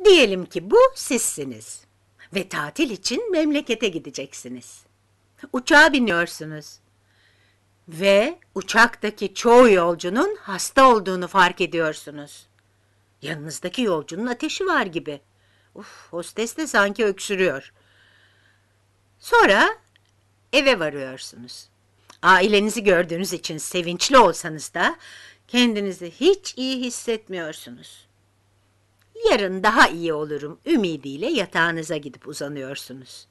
Diyelim ki bu sizsiniz ve tatil için memlekete gideceksiniz. Uçağa biniyorsunuz ve uçaktaki çoğu yolcunun hasta olduğunu fark ediyorsunuz. Yanınızdaki yolcunun ateşi var gibi. Hostes de sanki öksürüyor. Sonra eve varıyorsunuz. Ailenizi gördüğünüz için sevinçli olsanız da kendinizi hiç iyi hissetmiyorsunuz. Yarın daha iyi olurum ümidiyle yatağınıza gidip uzanıyorsunuz.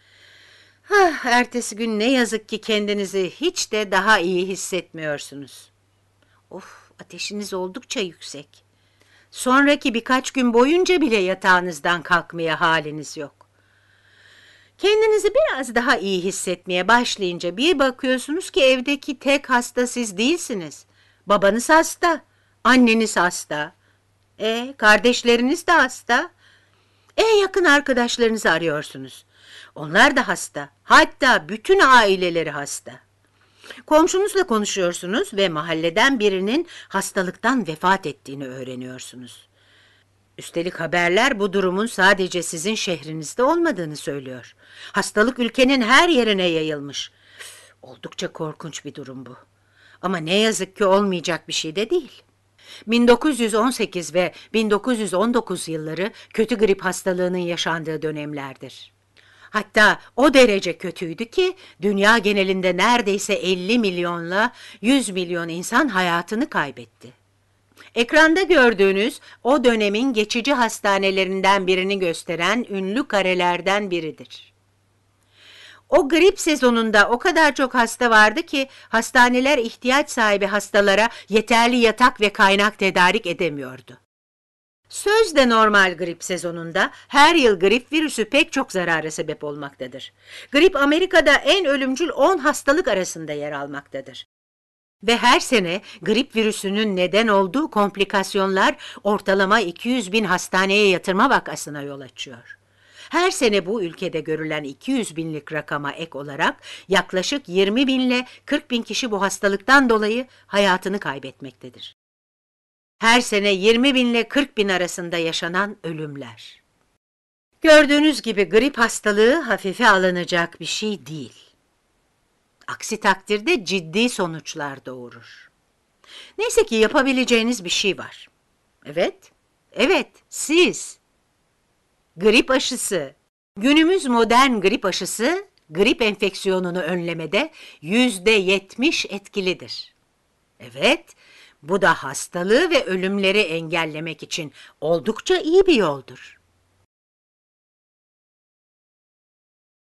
Ertesi gün ne yazık ki kendinizi hiç de daha iyi hissetmiyorsunuz. Ateşiniz oldukça yüksek. Sonraki birkaç gün boyunca bile yatağınızdan kalkmaya haliniz yok. Kendinizi biraz daha iyi hissetmeye başlayınca bir bakıyorsunuz ki evdeki tek hasta siz değilsiniz. Babanız hasta, anneniz hasta, kardeşleriniz de hasta. Yakın arkadaşlarınızı arıyorsunuz. Onlar da hasta, hatta bütün aileleri hasta. Komşunuzla konuşuyorsunuz ve mahalleden birinin hastalıktan vefat ettiğini öğreniyorsunuz. Üstelik haberler bu durumun sadece sizin şehrinizde olmadığını söylüyor. Hastalık ülkenin her yerine yayılmış. Oldukça korkunç bir durum bu. Ama ne yazık ki olmayacak bir şey de değil. 1918 ve 1919 yılları kötü grip hastalığının yaşandığı dönemlerdir. Hatta o derece kötüydü ki dünya genelinde neredeyse 50 milyonla 100 milyon insan hayatını kaybetti. Ekranda gördüğünüz o dönemin geçici hastanelerinden birini gösteren ünlü karelerden biridir. O grip sezonunda o kadar çok hasta vardı ki hastaneler ihtiyaç sahibi hastalara yeterli yatak ve kaynak tedarik edemiyordu. Sözde normal grip sezonunda her yıl grip virüsü pek çok zarara sebep olmaktadır. Grip Amerika'da en ölümcül 10 hastalık arasında yer almaktadır. Ve her sene grip virüsünün neden olduğu komplikasyonlar ortalama 200 bin hastaneye yatırma vakasına yol açıyor. Her sene bu ülkede görülen 200 binlik rakama ek olarak yaklaşık 20 bin ile 40 bin kişi bu hastalıktan dolayı hayatını kaybetmektedir. Her sene 20 bin ile 40 bin arasında yaşanan ölümler. Gördüğünüz gibi grip hastalığı hafife alınacak bir şey değil. Aksi takdirde ciddi sonuçlar doğurur. Neyse ki yapabileceğiniz bir şey var. Evet, siz. Grip aşısı. Günümüz modern grip aşısı, grip enfeksiyonunu önlemede %70 etkilidir. Bu da hastalığı ve ölümleri engellemek için oldukça iyi bir yoldur.